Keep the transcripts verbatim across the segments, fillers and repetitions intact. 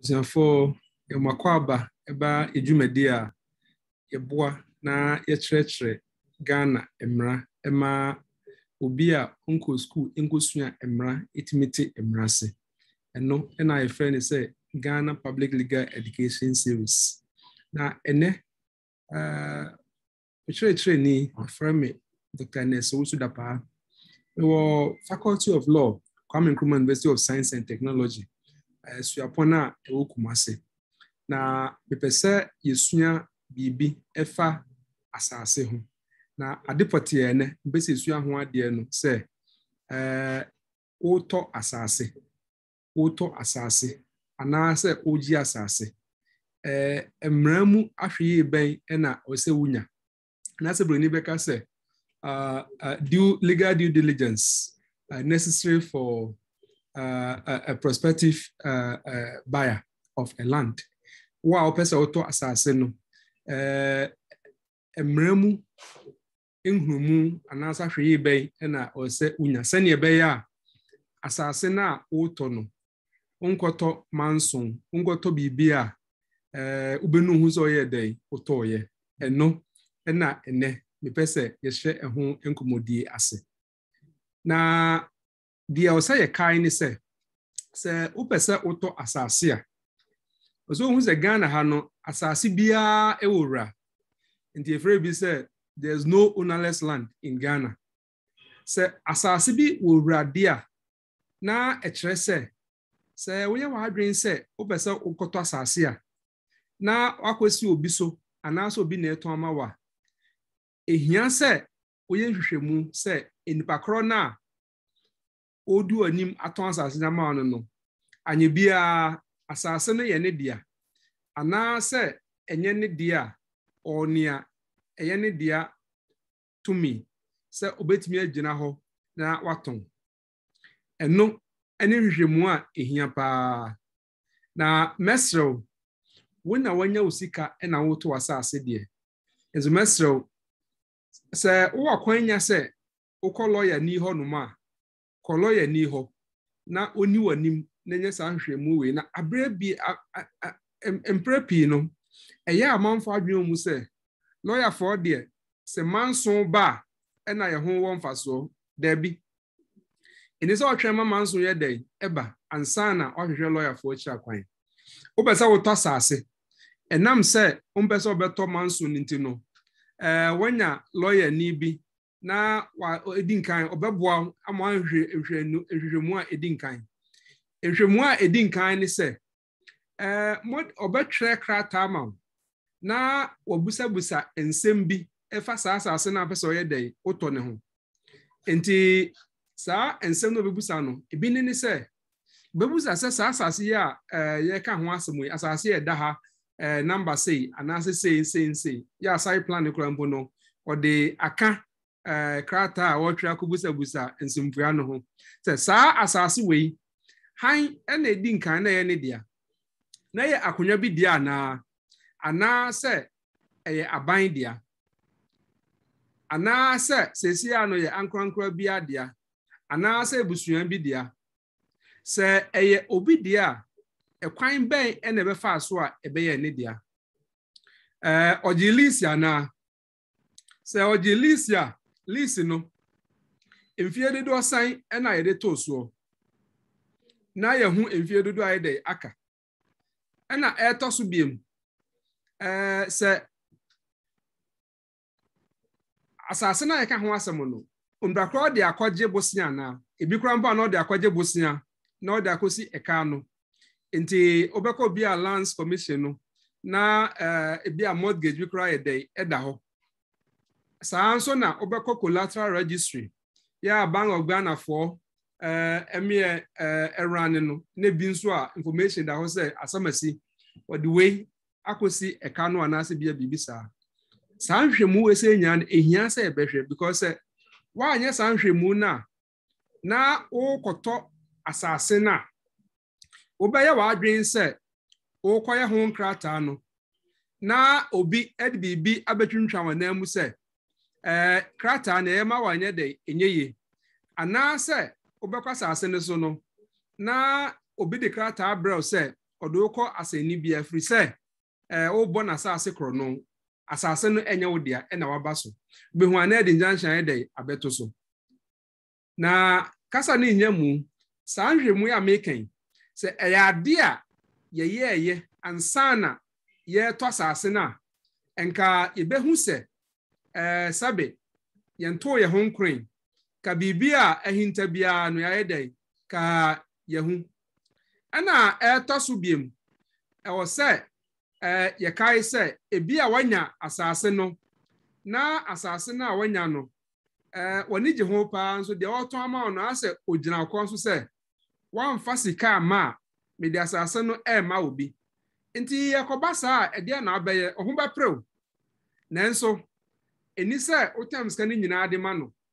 for a makwaba eba ejumedia yeboa na yechrechere Ghana emra ema obia unko school inkosua emra itimite emrase eno na I friend say Ghana Public Legal Education Service na ene uh chere ni from Doctor Owusu-Dapaa'S we Faculty of Law Kwame Nkrumah University of Science and Technology so upona e Kumase na bepese yesua bibi efa asase ho na adepote ene bese sua ho ade no se eh oto asase oto asase ana se oji asase eh emramu ahwe ben na ose wunya na se broni beka se uh, uh due legal due diligence uh, necessary for uh, a, a prospective uh, uh, buyer of a land wa opese oto asase no eh emramu enhumu anasa hwe ben na ose unya sane be ya asase na oto no onkoto manson onkoto bibia eh ubenu hu so ye den oto ye eno na ene mepese ye hye eho enkomodie ase na dia osa ye kai ni se se upese oto asase a oso hu se Ghana ha no asase bia ewura nti efre bi se there's no ownerless land in Ghana se asase bi wura dia na ekere se se wo ye wa adwen se upese okoto asase a na wakwesi obi so anaso obi na eton amawa ehia se oye hwehwemu se enipakro na odu anim aton asase na ma no no anye bia asase no ye ne dia ana se enye ne dia onia eye ne dia tumi se obetimi agina ho na waton eno ene hwehwemu a ehia pa na mesro wona wanya usika ena woto asase de enzo mesro se wo akwanya se ukọ lawyer ni ho no ma ko lawyer ni ho na oni wanim na nya sa nhwemu we na abre bi emprepi no eya amanfo adwen mu se lawyer for de se manso ba ena ye ho won faso da bi eni se otwema manso ye den eba ansana ohwehwe lawyer for chi akwan obesa wo to asase enam se ompese obeto manso ninti no eh wanya lawyer ni bi na wa edinkan obeboa ama hwe hwe hwehwemu a edinkan hwehwemu a edinkan ni se eh mod obetwe krata ma na wabusa busa ensem bi efa saa asase na pese oye dai oto ne ho enti saa ensem no bebusa no ebi ni ni se bebusa se saa asase ya eh ye ka ho asemu asase ye da ha eh number say anase say say say ya side plan ko mbo no o de aka eh krata a wo twa kubusa busa ensempua no ho se saa asase we han ena edi nkan na ye ne dia na ye akonya bi dia na ana se eye aban dia ana se sesi ano ye ankrankra bi adia ana se busuan bi dia se eye obi dia ekwan ben ene be fa so a ebe ye ne dia eh ogilisia na se ogilisia lisi no emfie de do san ena ye de to so na ye hu emfie do do aye de aka ena e to so biem eh se asase na ye ka ho asem no ondakro de akwaje bosia na ebi kura mba na de akwaje bosia na de akosi eka no enti obeko bi a lands commission no na eh bi a mortgage bi kura ye dey eda ho saa nso na obeko collateral registry ya Bank of Ghana for eh emie eh erane no na bi nso a information da ho say asamasi what the way akosi eka no anase bia bibisa saa nhwemu we se nya ehia se ebehwe because wa anya saa nhwemu na na o koto asase na obeye wa adwen se o koye ho nkrata no na obi edbibi abetwuntwa wanamu se eh krata na ema wanye de enyeye ana se obekwa asase ne so no na obi de krata abrew se odoko aseni bia free say eh o bon asase kro no asase no enye wo dia e na waba so be hu ana de junction e dey abeto so na kasa ni nyamu sa nhwemu ya meken se eyade a ye ye ye ansana ye to asase na enka ebehu se eh sabe ye nto ye honkren ka bibia ehinta bia no ya dey ka yehu ana eto so biem e wo se eh ye kai se ebia wanya asase no na asase na wanya no eh woni je ho pa nso de oto ama no ase ogina ko nso se wan fasika ma me de asase no e ma obi nti yakoba sa e de na abeye ohun ba prew nanso eni se otam ska ni nyina ade ma no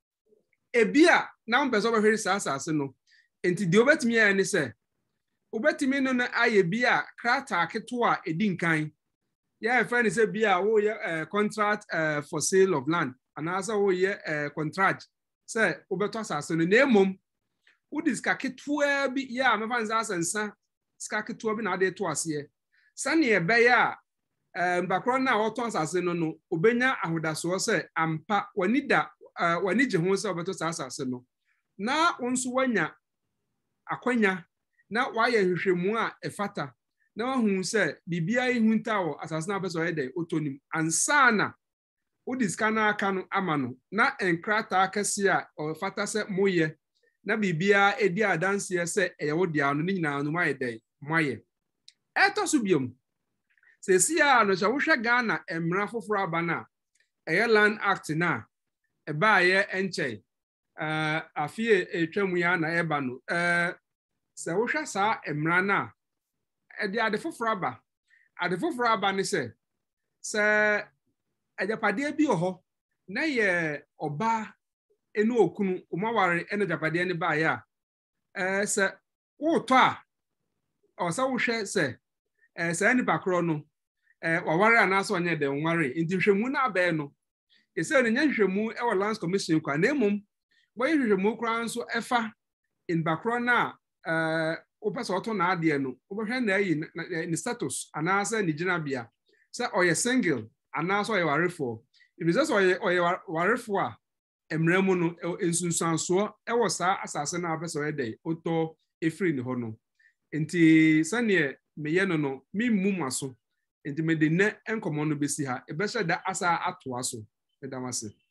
ebia na mpeso ba hwere sa asase no nti de obetimi ya ni se obetimi no na aye bia krata aketo a edi nkan ya friend say bia wo ye contract uh, for sale of land and also wo ye uh, contract say obeto asase no na emom wo diska keto bi ya me fan za asensa ska keto bi na ade to ase sane e be ya um, bakro na oto asase no no obenya ahodaso say ampa wani da uh, wani je ho say obeto asase no na wonso wanya akwanya na waye hwehwemu a efata na wahu se bibia ihunta wo asase na beso yede otonim ansana udiska na aka no amano na enkrata akase a ofata se moye na bibia edi adanse se eye wodia no ni nyina no mayede moye eto so biom se sia no sha wohwe Ghana emra foforo abana eye land act na eba ye enche eh afie etwamu ya na eba no eh se wohwe sa emra na ede ade foforo aba ade foforo aba ne se se ajapade bi oho na ye oba enu okunu umaware ene japade ne ba ya eh se woto a o se wohwe se eh se ni bakro no eh waware anaso onye de nware nti hwemu na aba no ese ne nyahwemu e wo lands commission kwa na emum boy hwemu kra nso efa in bakro na eh opese oto na ade no obehwe na yi ni status anasa ni gina bia se oye single anasa oye warefo if is oye oye warefo a emremu no ensunsanso e wo sa asase na opese oye dey oto efri ni ho no enti sane meye no no mi mumaso enti me de ne enkomo no besi ha e be da asa ato aso e damase